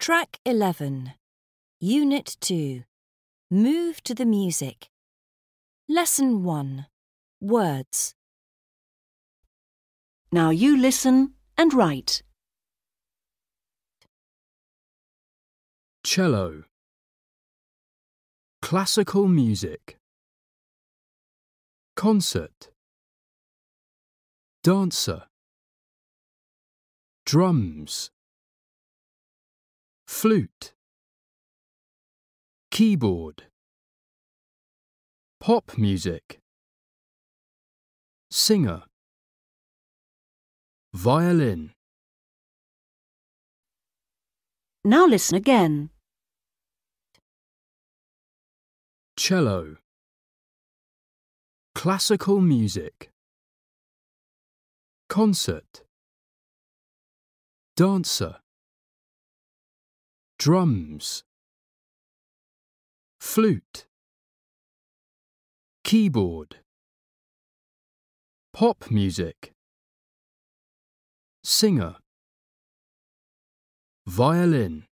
Track 11. Unit 2. Move to the music. Lesson 1. Words. Now you listen and write. Cello. Classical music. Concert. Dancer. Drums. Flute. Keyboard. Pop music. Singer. Violin. Now listen again. Cello. Classical music. Concert. Dancer. Drums. Flute. Keyboard. Pop music. Singer. Violin.